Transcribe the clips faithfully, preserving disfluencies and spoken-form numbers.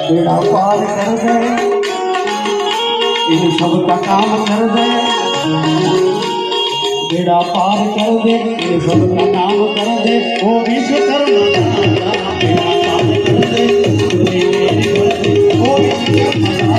बेड़ा पार कर दे, इन सब का काम कर दे, बेड़ा पार कर दे, इन सब का काम कर दे, ओ विश्वकर्मा बेड़ा पार कर दे, ओ विश्वकर्मा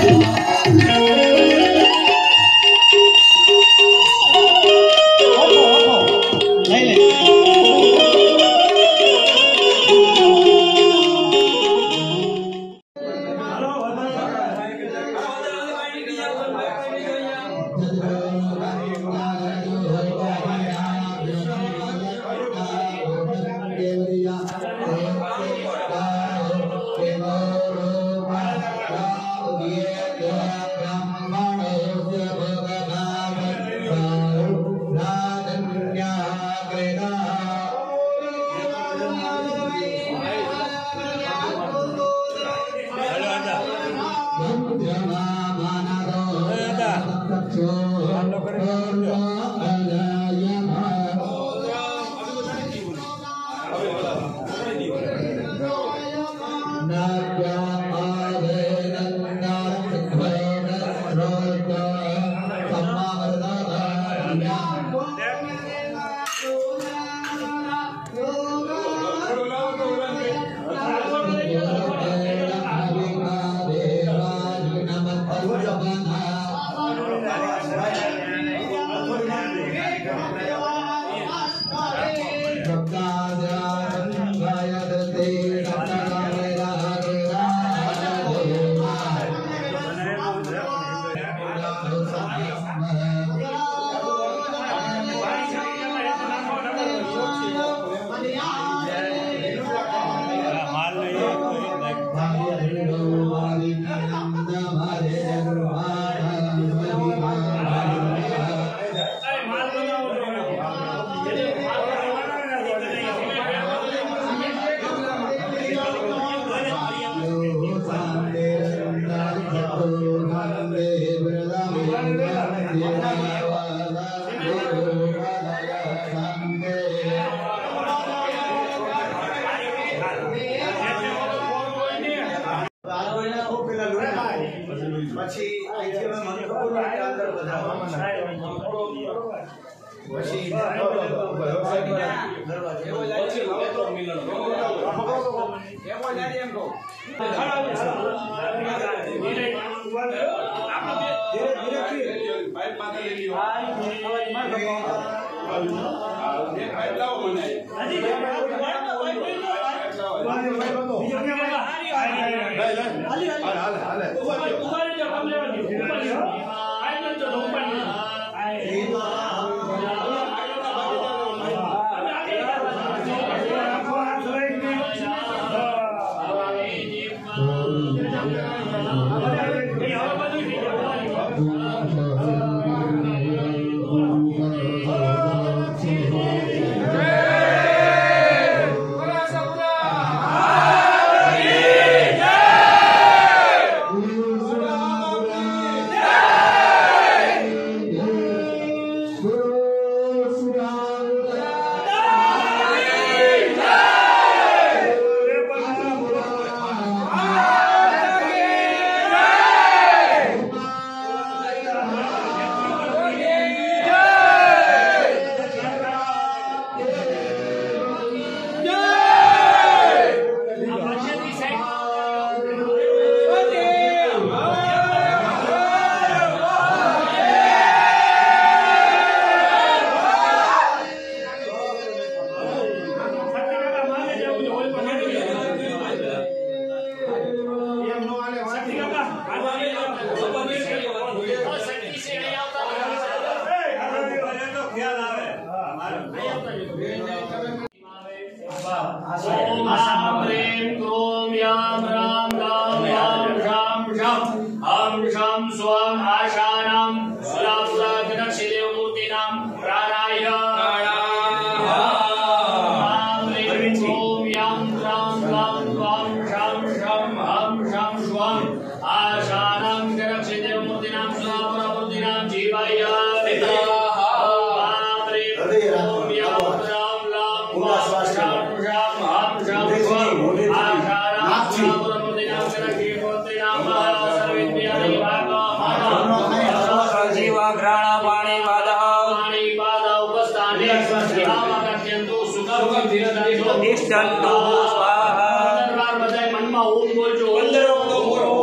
કામાગત્યંતુ સુખમ તિષ્ઠંતુ તિષ્ઠંતુ સ્વાહા. પંદર વાર બધાય મનમાં ઓમ બોલજો. પંદર વખત ઓમ બોલો.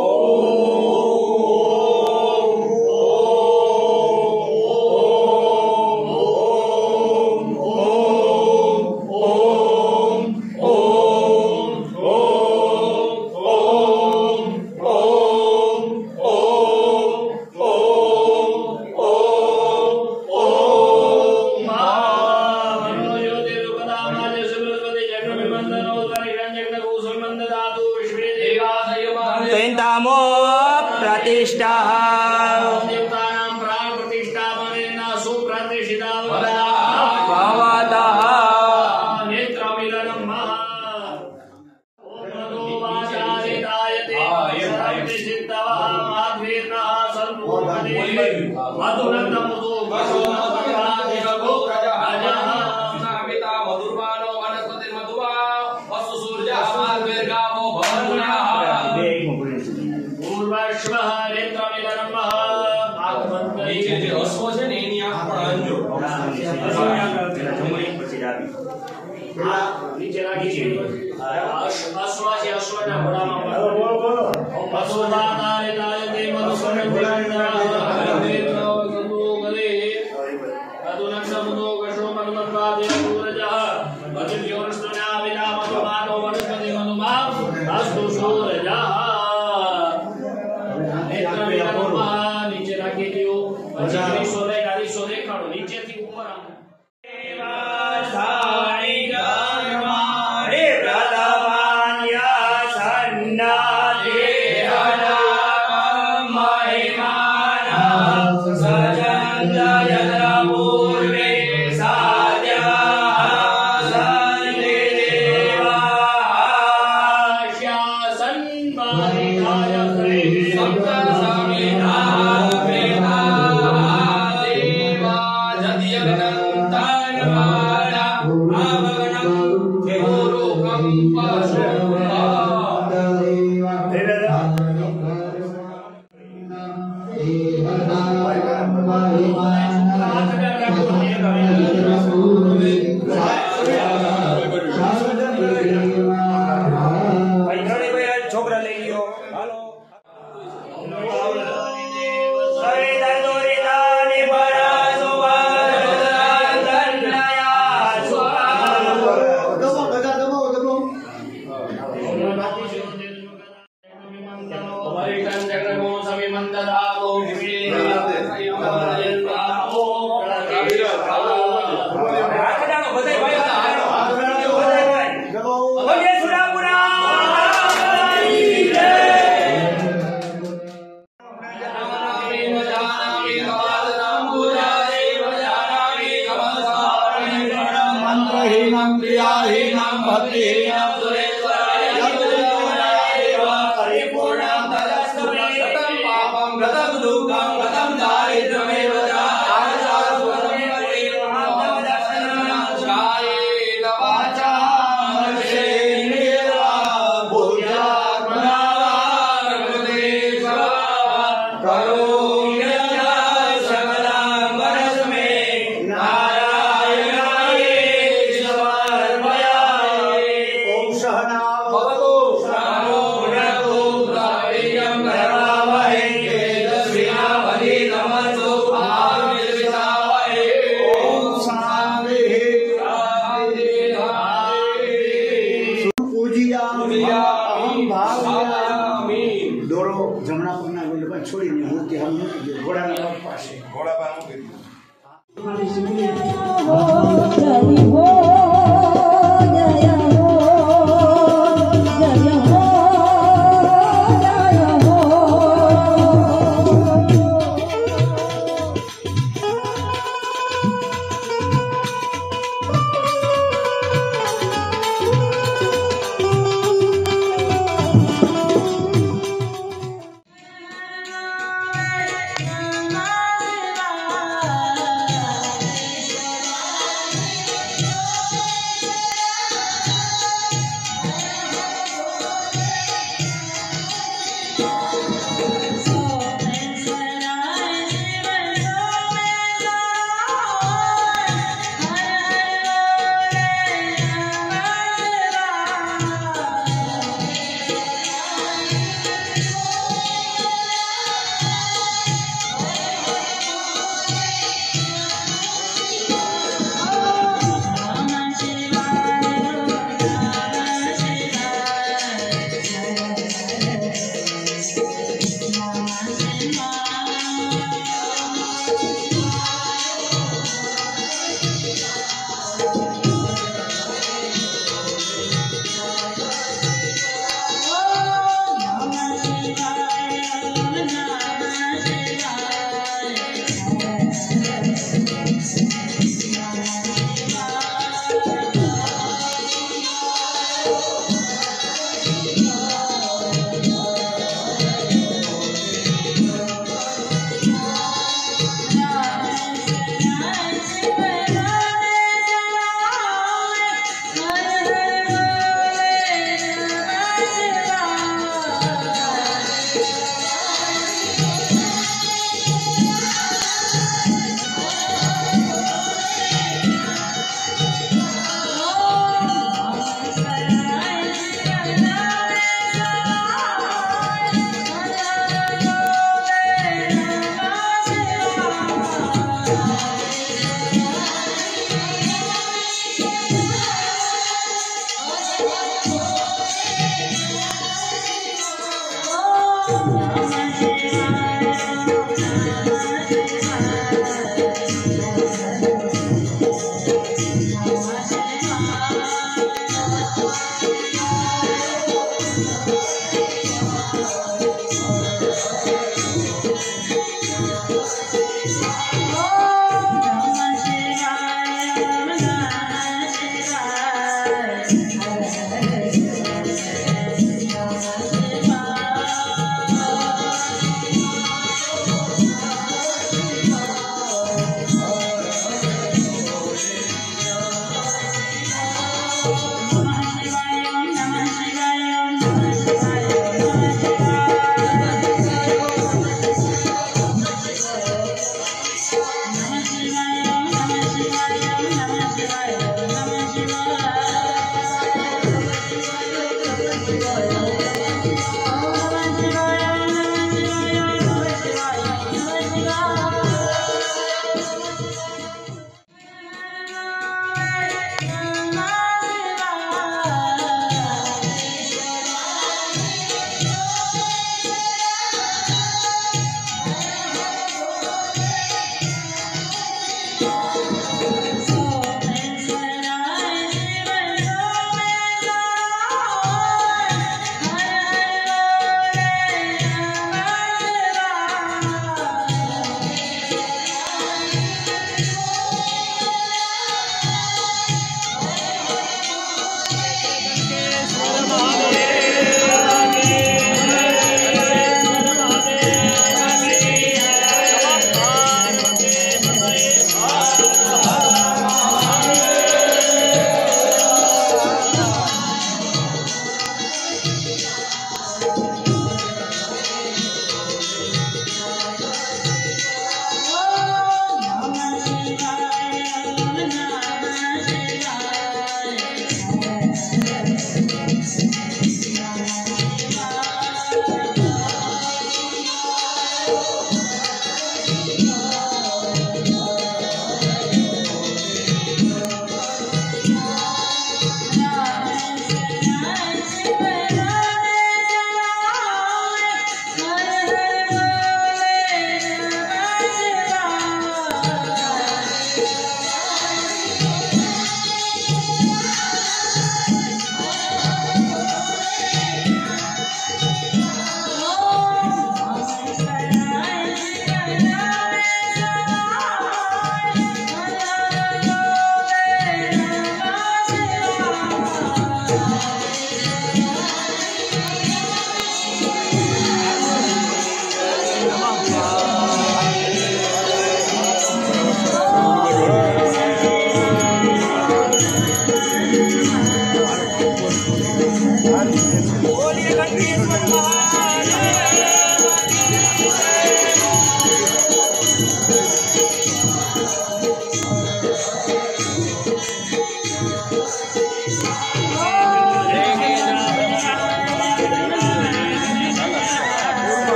तैन्तामो प्रतिष्ठा देवतानां प्राण प्रतिष्ठापनेन सुप्रतिष्ठिता भवतः नेत्रमिलनं महा ओम नमो वाचारितायते सर्वसिद्धवः माध्वीर्नः सर्वोपदे मधुरन्तमुदो वसोमतराधिगो राजः नामिता मधुर्वाणो वनस्पतिर्मधुवा वसु सूर्यः माध्वीर्गावो भवतुनः પૂર્વશ્વઃ નેત્રમિલનમ આગમન નીચે જે અશ્વ છે ને એની આંખ પણ આંજો જમણી પછી ડાબી નીચે રાખી છે અશ્વ છે અશ્વના ઘોડામાં બોલો બોલો વસુધાતારિતાય તે મધુસંગિરંધરા નેત્રો ગંગો ગલે અદુનક્ષમુદો ગશો મન્મત્વાદે પૂરજઃ વજ્રયોર્ષ્ણના વિના મધુમાનો વનસ્પતિ મધુમા અસ્તુ સૂરજઃ नीचे राखी दियो પછી સોરે ગાડી સોરે કાઢો નીચેથી ઉપર આમ દેવાસાઈ ગર્મા રે પ્રદવાન્યા સન્ના દેહના મહિમાના સજંદ યદ્ર પૂર્વે સાદ્યા સંદે દેવા શાસન છોકરા લઈ ગયો હાલો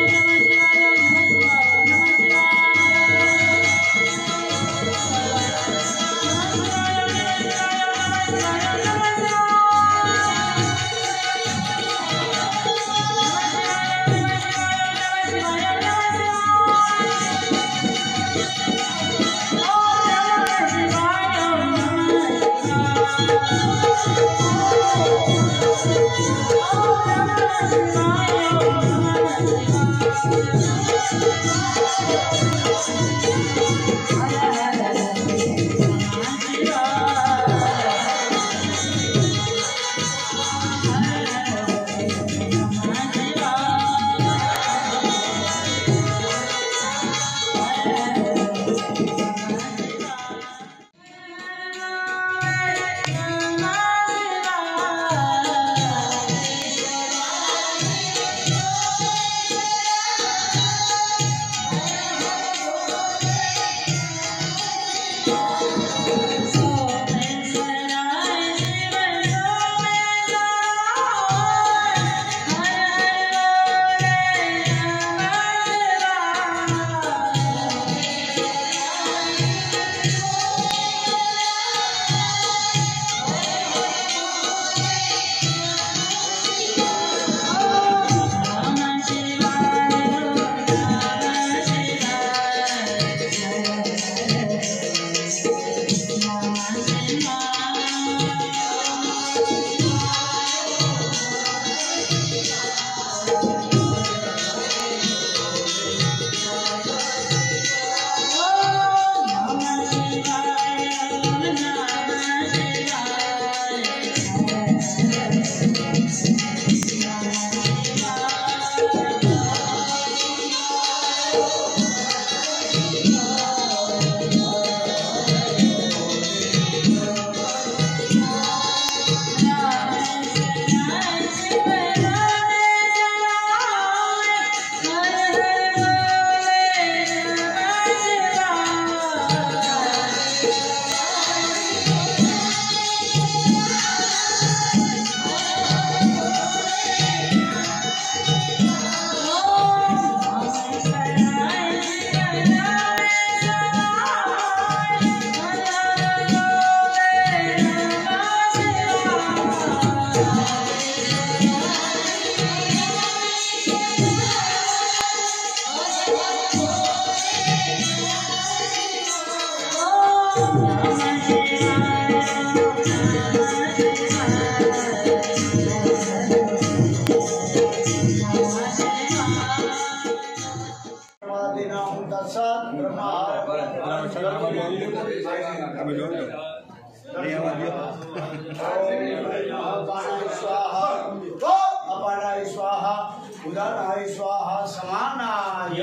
अपानाय स्वाहा उदानाय स्वाहा समानाय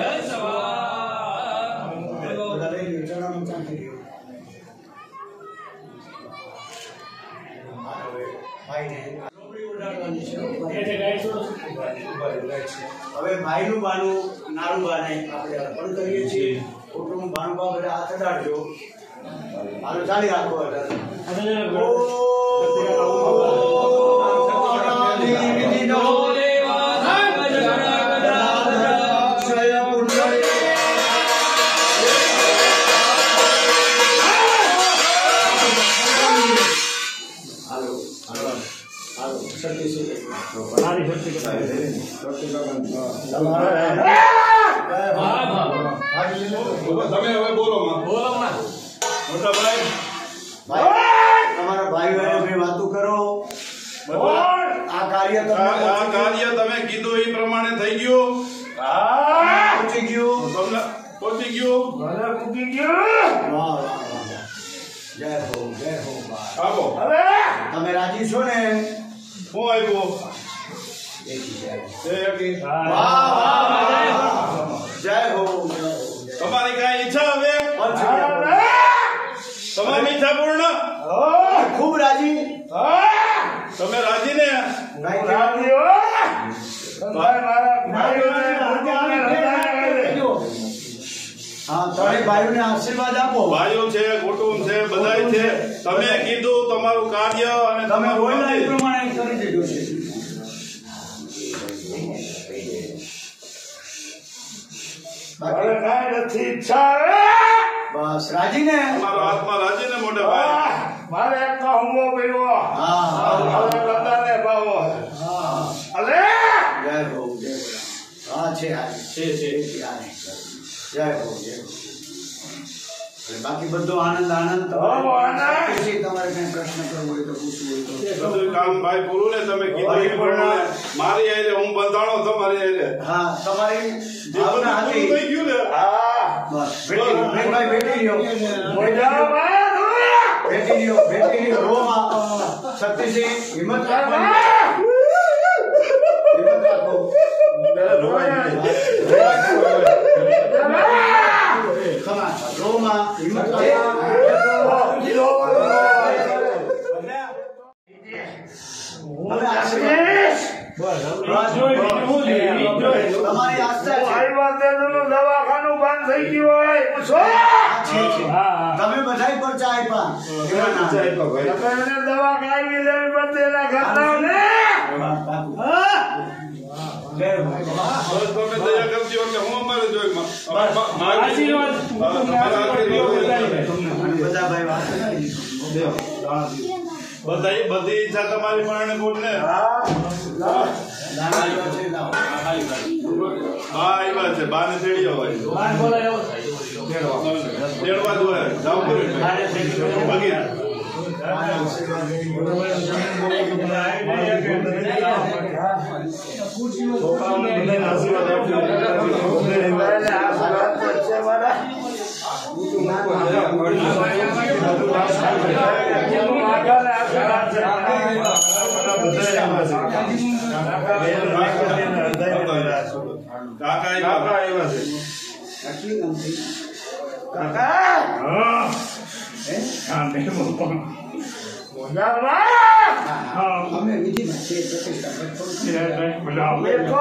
હવે ભાઈનું બાનું નારું બાને આપણે અર્પણ કરીએ છીએ. કુટુંબ બાનું બા બધા હાથ અડાડજો. હાલો ચાલી રાખો. તમે હવે બોલો બોલો મોટા ભાઈ તમારા ભાઈ ભાઈ વાતો કરો. આ કાર્ય આ કાર્ય તમે કીધું એ પ્રમાણે થઈ ગયું. પહોંચી ગયું. તમને પહોંચી ગયું. પૂકી ગયું. વાહ વાહ વાહ. જય હો જય હો. આપો તમે રાજી છો ને? હું આવ્યો જય હો. તમારી કઈ ઈચ્છા હવે? તમારી ઈચ્છા પૂર્ણ? ખૂબ રાજી. તમે રાજી ને? હા, ત્રણેય ભાઈઓને આશીર્વાદ આપો. ભાઈઓ છે, કુટુંબ છે, બધાય છે. તમે કીધું તમારું કાર્ય અને તમે તમારું બોલ્યા એ મંદિર. પ્રમાણે કરી દીધું છે. મારે કાંઈ નથી ઈચ્છા હવે. બસ રાજી ને તમારો આત્મા રાજી ને મોટા ભાઈ આહ, મારે એક તો હુમલો કર્યો. હા હા હવે દાદાને ભાવો. હા અલે જય ભો જય ભો હા છે આ છે છે આ જય ભો જય ભો. બાકી બધો આનંદ આનંદ હો, આનંદ. તમારે તમારે કઈ પ્રશ્ન કરવો હોય તો પૂછવું હોય તો બધું કામ ભાઈ પૂરું ને તમે કીધું એ પ્રમાણે મારી આઈને હું બંધાણો તમારી આઈને હા તમારી એ ભાવના બધું હતી પૂરું થઈ ગયું ને હા બસ બેટી ભાઈ બેટી લ્યો મોજા ભાઈ બેટી લ્યો બેટી લ્યો રોમાં શક્તિસિંહ હિંમત રાખો હિંમત રાખો ખમા રોમાં હિંમત રાખો હવે આશીર્વાદ તમારી આસ્થા છે દવાખાનું બંધ થઈ ગયું હોય પૂછો. છે છે તમે બધાય પરચા આપ્યા તમે દવા કાઢી લેવી પડશે એના ઘરનાઓને. જય ભો. બસ તમે દયા કરતી હો કે હું અમારે જોઈ આશીર્વાદ તમારા આશીર્વાદ બધા ભાઈ વાત બધા બધી ઈચ્છા તમારી પણ બોલ ને દાના આવ્યા છે લાવો. બા આવ્યા છે બા ને તેડ્યો હોય તેડવા જ હોય જાવ કરી બગી કાકા આવ્યા અમે વિધિમાં છે પ્રતિષ્ઠા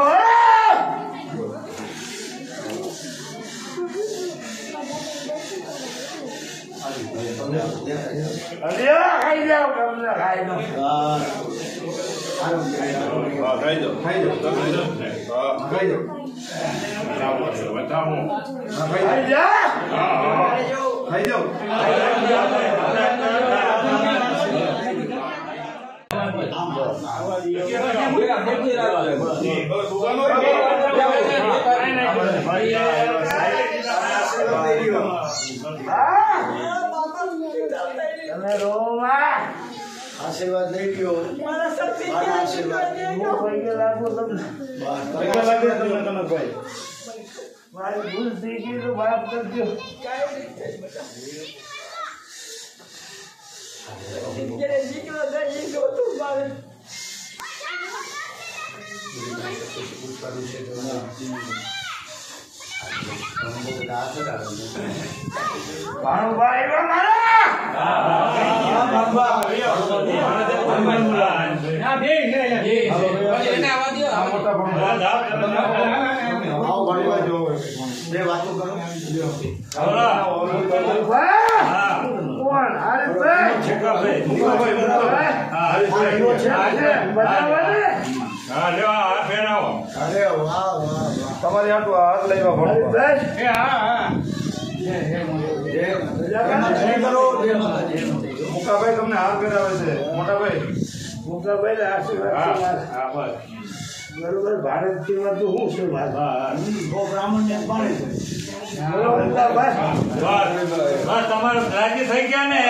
ખાઈ જાઓ તમને ખાઈ દો. હા ખાઈ જાઓ ખાઈ જાઓ તમે હા ખાઈ જાઓ ખાઈ જા. ખાઈ જાઓ તમે રોમાં આશીર્વાદ લઈ ગયો મારા આશીર્વાદ હું પૈકે લાગુ તમને. મારી ભૂલ થઈ ગઈ તો માફ કરજો. ભાણુભાઈ આવ્યા બે વાતો કરો મારા. કોણ? હરીશભાઈ. બતાવો ને. અરે વાહ વાહ વાહ તમારી આટલું હાથ લેવા હરીશભાઈ. મુકાભાઈ તમને હાથ પહેરાવે છે મોટાભાઈ મોટાભાઈ આશીર્વાદ છે મારા. બરોબર. ભારત જેવા તો હું છું મારા. બ્રાહ્મણ ને પાણી બોલો મોટાભાઈ. તમારું રાજી થઈ ગયા ને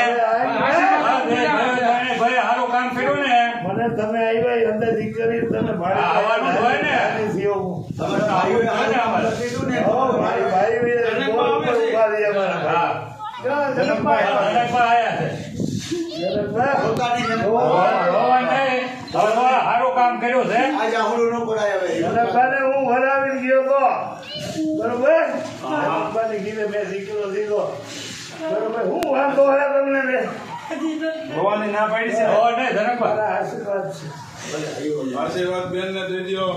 ભાઈ સારું કામ કર્યું ને મને તમે આવ્યા અંદર દીકરી તમે ભાડે આવવાનું હોય ને. તમારા ભાઈઓએ કીધું ને હો, મારી ભાઈ બોલ ઉપર ઉભા રહી અમારા. હા જનકભાઈ. જનકભાઈ આયા છે. જનકભાઈ. પોતાની જન- રોવા નહીં. હવે તમારે સારું કામ કર્યું છે. આજે આવડું ન પડાય હવે જનકભાઈને હું વરાવી ગયો તો બરોબર. જનકભાઈને કીધે મેં દીકરો દીધો બરોબર. હું વાંધો હે તમને મેં ભવાની ના પાડી છે રોવા નહીં જનકભાઈ. મારા આશીર્વાદ છે. આશીર્વાદ બેન ને દઈ દ્યો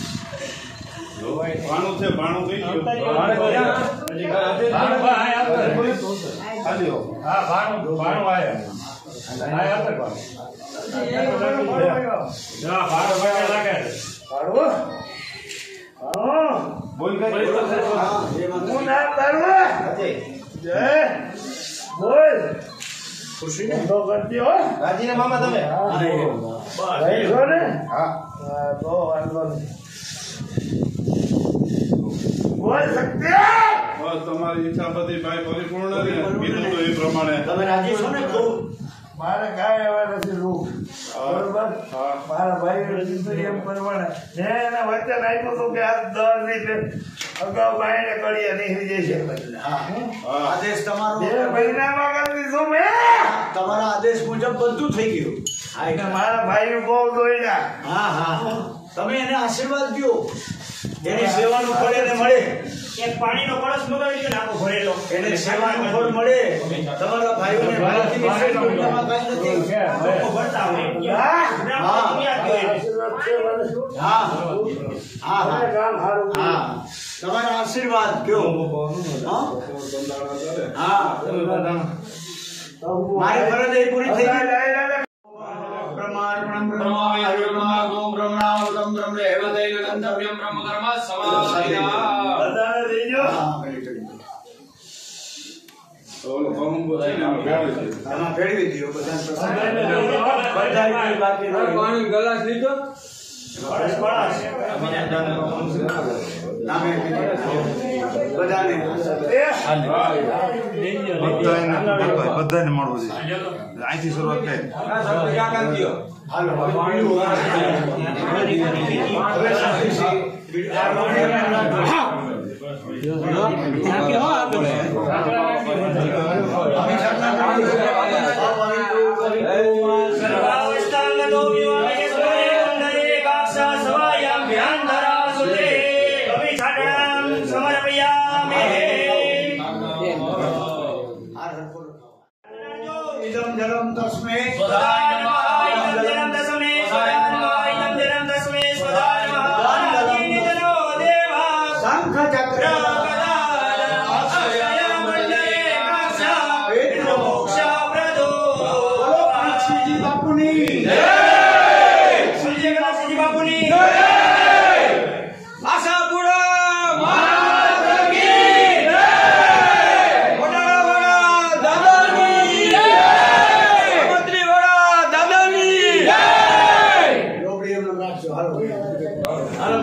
ભાણું છે ભાણું થઈ ગયું ભાણુભાઈ આયા આવતા. હાલ્યો હા ભાણું ભાણું આયા આયા આવતા ભાણું. હા ભાણું ભાઈ લાગે છે. ભાડું? હા. બોલ કઈ હા. માતા નામ તારું અજય જય બોલ ખુશી ને તો કરતી હો રાજીના મામા તમે ભાઈ છો ને હા હા, તો વાંધો નહીં બોલ શક્તિ બસ તમારી ઈચ્છા બધી ભાઈ પરિપૂર્ણ રહે. કીધું તો એ પ્રમાણે તમે રાજી છો ને ખૂબ મારે કાંઈ હવે નથી રૂપ બરોબર હા. મારા ભાઈ કીધું એમ પ્રમાણે મેં એને વચન આપ્યું હતું કે આ દસ રીતે અગાઉ બાઈને કરીએ નીકળી જશે હા હા. આદેશ તમારો બે મહિનામાં કરી દીધું મેં તમારા આદેશ મુજબ બધું થઈ ગયું હા એટલે એટલે મારા ભાઈ બહુ દોડ્યા હા હા તમે એને આશીર્વાદ દો એની સેવાનું ફળ એને મળે એક પાણીનો કળશ મગાવી દો ને આખો ભરેલો એને સેવાનું ફળ મળે તમારા ભાઈઓને ભાઈની વિશેષ દુનિયામાં કાંઈ નથી લોકો ભરતા હોય હા બ્રાહ્મણ યાદ કરે આશીર્વાદ છે મને. હા હા મને હા કામ સારું હા તમારા આશીર્વાદ કયો હા હા મારી ફરજ એ પૂરી થઈ ગઈ બ્રહ્માર્પણમ બ્રહ્માય ઓમ બ્રહ્મણાવૃતમ બ્રહ્મે હેવતૈન ગંતવ્યમ બ્રહ્મ કર્મ સમાધિના બધાને દેજો હા કરી કરી ઓલો ફોર્મ બોલાવીને આમ બેઠો છે. આમાં ફેરવી દો બધાને પ્રસન્ન બધાને બધાને બાકી નહીં. ગલાસ લીધો નામે બધાને બધાને મળવું જોઈએ અહીંથી શરૂઆત થાય હાલો હવે શાંતિથી સર્વાવસ્થાંગતો વિવાહે સુરે વંદને કાક્ષા સવાયામ ધ્યાનધરા સુતે અભિષાટણામ સમર્પયામે ઇદમ જલમ તસ્મે સ્વધાનમાયમ જનમ દસમે સ્વધાનમાયમ જનમ દસમે સ્વધાનમાયમ દેવા શંખ ચક્ર પરીક્ષિતજી બાપુની રોકડી એમને રાખજો હાલો હાલો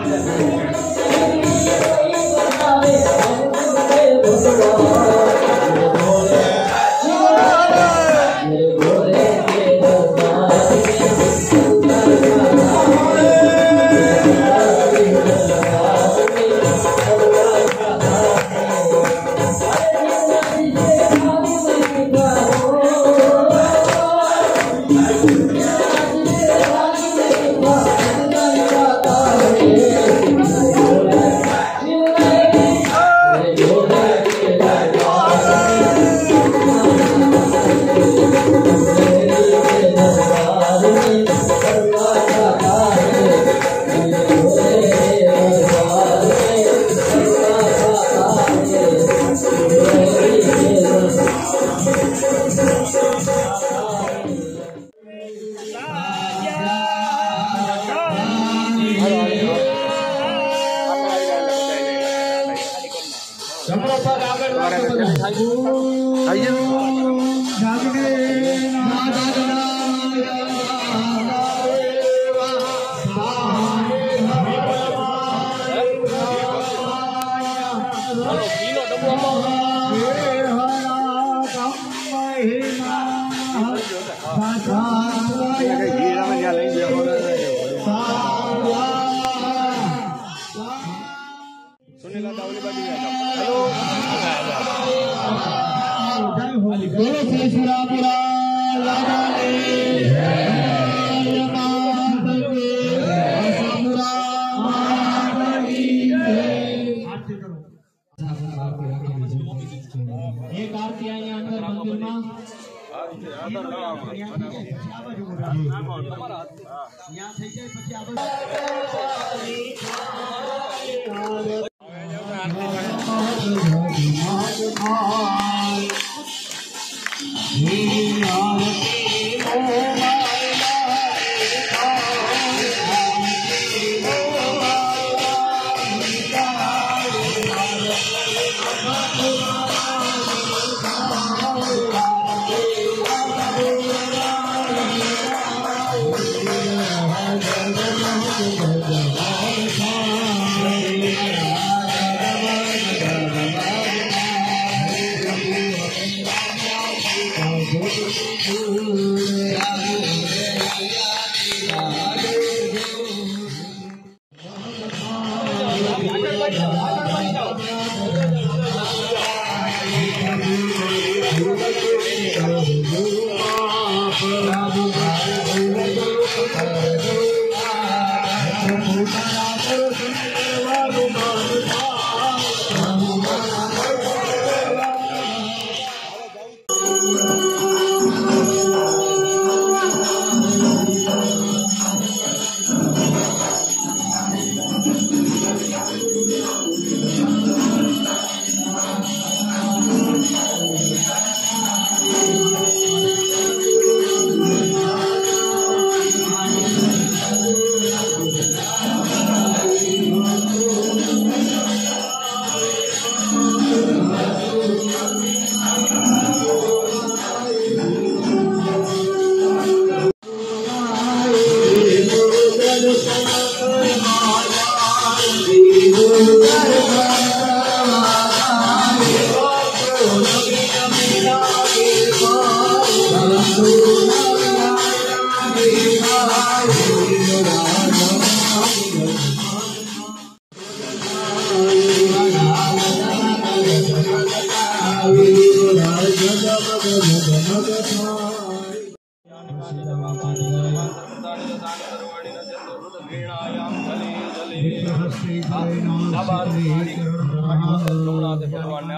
એક આરતી અહીંયા અંદર મંદિરમાં ત્યાં થઈ જાય પછી આપણે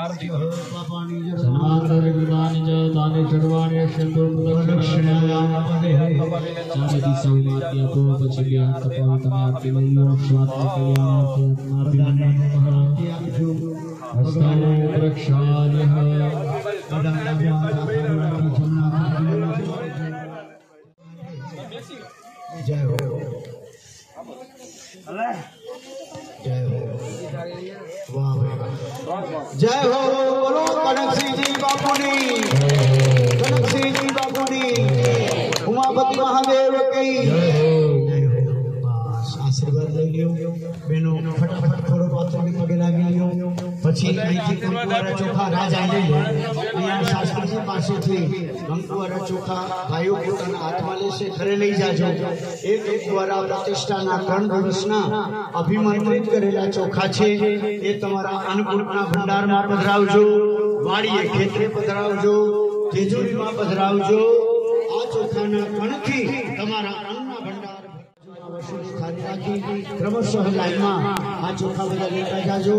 समांतर विदानि च तानि सर्वाणि यक्षन्तो चारति सौमाद्यतो पचिव्या तपोतमार्ति वल्यो स्वात्म कल्याणार्थि हस्तानो प्रक्षाल्यः जय हो जय हो वाह जय हो बोलो कनक सिंह जी बापूनी कनक सिंह जी बापूनी उमापति महादेव की जय हो आशीर्वाद લઈ લ્યો બેનો ફટાફટ થોડો પાત્રની પગે લાગી લ્યો પછી અહીંથી કંકુવાળા ચોખા રાજા લઈ લે અહીંયા શાસ્ત્રીજી પાસેથી કંકુવાળા ચોખા ભાઈઓ પોતાના હાથમાં લેશે ઘરે લઈ જાજો એ કંકુવાળા પ્રતિષ્ઠાના ત્રણ દિવસના અભિમંત્રિત કરેલા ચોખા છે એ તમારા અન્નકૂટના ભંડારમાં પધરાવજો વાડીએ ખેતરે પધરાવજો તેજોરીમાં પધરાવજો આ ચોખાના કણથી તમારા અન્નના ભંડાર क्रमशः लाइन में आ चोखा बदा लेता जाजो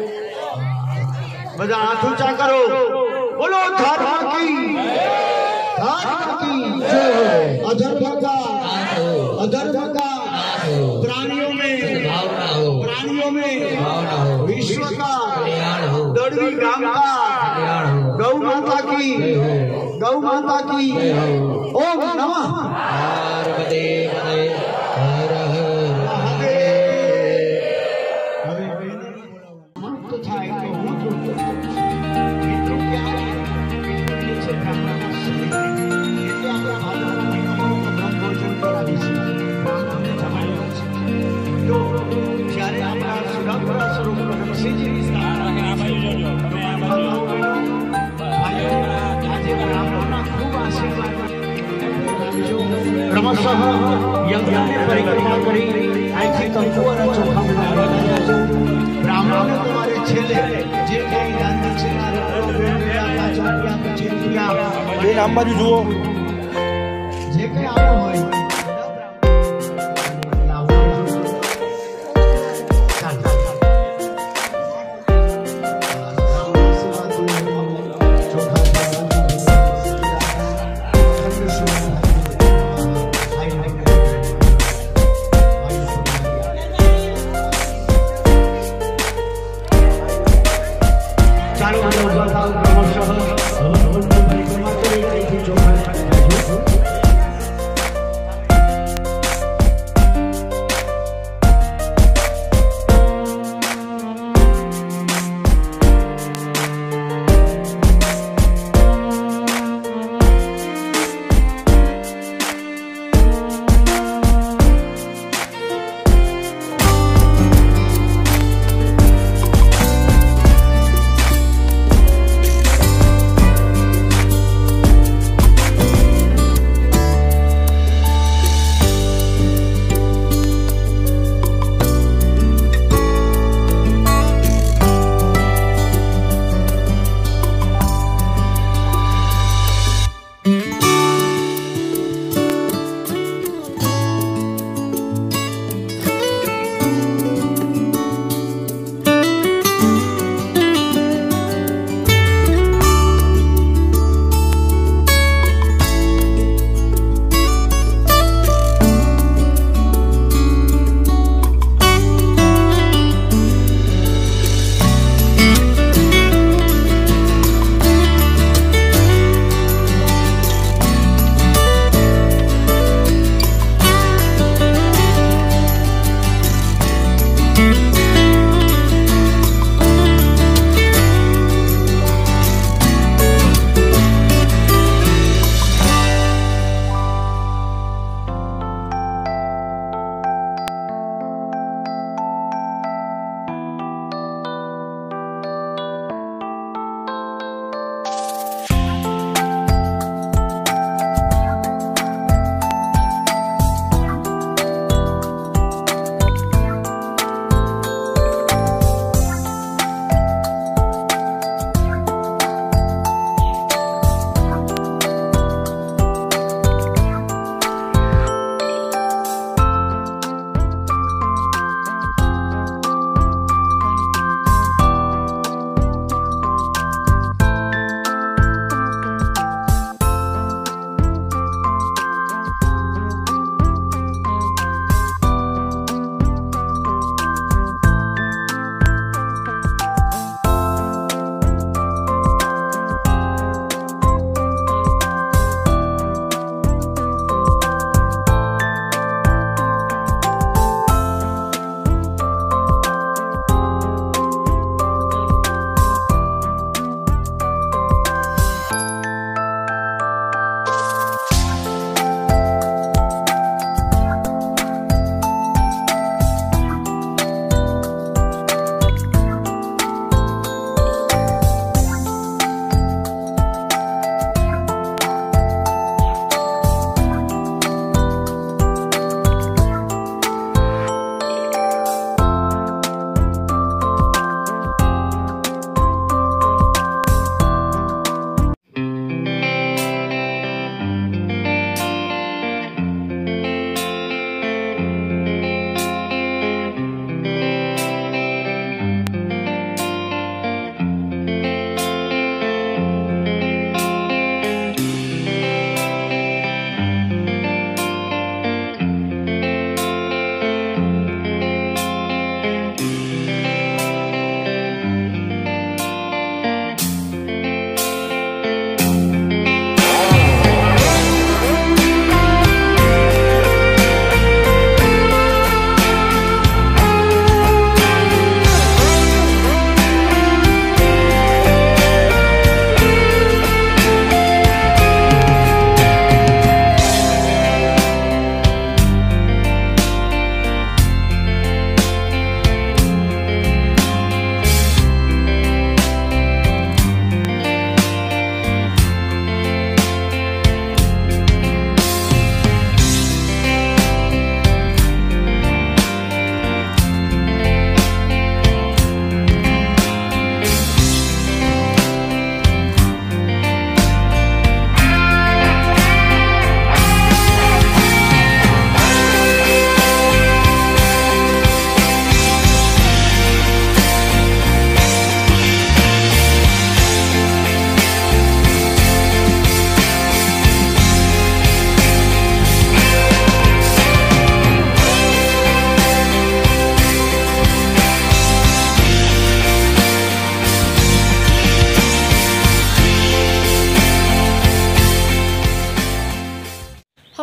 बदा हाथ ऊंचा करो बोलो धर्म की धर्म की अधर्म का अधर्म का प्राणियों में प्राणियों में विश्व का दड़वी गांव का गौ माता की गौ माता की ओम नमः पार्वती हर क्रमशः यज्ञ में परिक्रमा करी ऐसी कंकुवारा चोखा ब्राह्मण तुम्हारे छेले जे कई दान दक्षिणा बेन आम बाजू जुओ जे कई आपो होय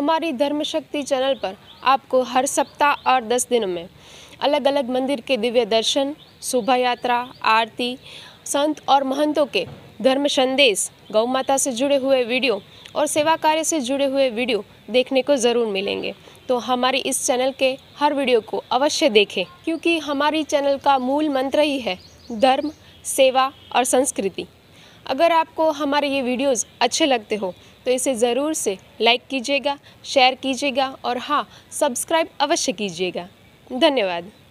हमारी धर्म शक्ति चैनल पर आपको हर सप्ताह और दस दिनों में अलग अलग मंदिर के दिव्य दर्शन, शोभा यात्रा, आरती, संत और महंतों के धर्म संदेश, गौ माता से जुड़े हुए वीडियो और सेवा कार्य से जुड़े हुए वीडियो देखने को ज़रूर मिलेंगे। तो हमारी इस चैनल के हर वीडियो को अवश्य देखें, क्योंकि हमारी चैनल का मूल मंत्र ही है धर्म, सेवा और संस्कृति। अगर आपको हमारे ये वीडियोस अच्छे लगते हो तो इसे ज़रूर से लाइक कीजिएगा, शेयर कीजिएगा और हाँ, सब्सक्राइब अवश्य कीजिएगा। धन्यवाद।